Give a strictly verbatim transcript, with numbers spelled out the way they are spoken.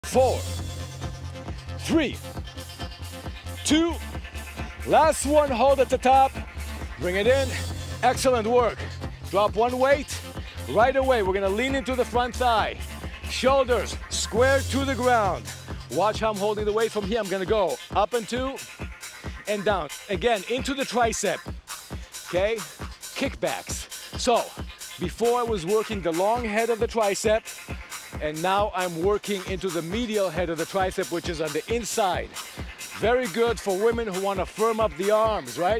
four, three, two, last one, hold at the top, bring it in, excellent work. Drop one weight, right away we're gonna lean into the front thigh, shoulders square to the ground. Watch how I'm holding the weight from here. I'm gonna go up and two, and down. Again, into the tricep, okay? Kickbacks. So, before I was working the long head of the tricep, and now I'm working into the medial head of the tricep, which is on the inside. Very good for women who want to firm up the arms, right?